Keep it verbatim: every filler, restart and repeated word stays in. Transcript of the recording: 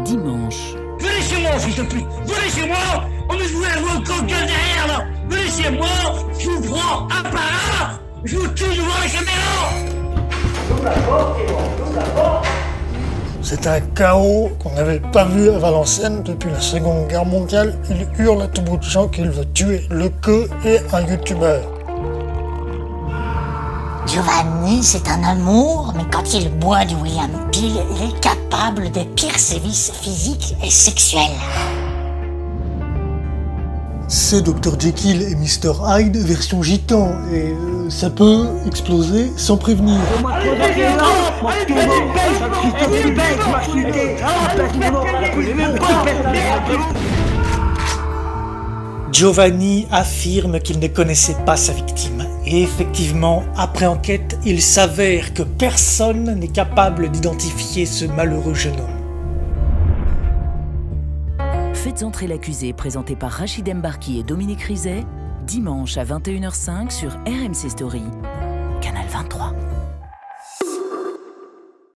dimanche. Venez chez moi, fils de pute. Venez chez moi. On est joué à jouer au coq derrière, là. Venez chez moi. Je vous prends un par un. Je vous tue devant la caméra. Ouvre la porte, et ouvre la porte. C'est un chaos qu'on n'avait pas vu à Valenciennes depuis la Seconde Guerre mondiale. Il hurle à tout bout de champ qu'il veut tuer le queue et un youtubeur. Giovanni, c'est un amour, mais quand il boit du William Peel, il est capable des pires sévices physiques et sexuels. C'est docteur Jekyll et mister Hyde version gitan, et euh, ça peut exploser sans prévenir. Giovanni affirme qu'il ne connaissait pas sa victime. Et effectivement, après enquête, il s'avère que personne n'est capable d'identifier ce malheureux jeune homme. Faites entrer l'accusé, présenté par Rachid Mbarki et Dominique Rizet, dimanche à vingt et une heures cinq sur R M C Story, Canal vingt-trois.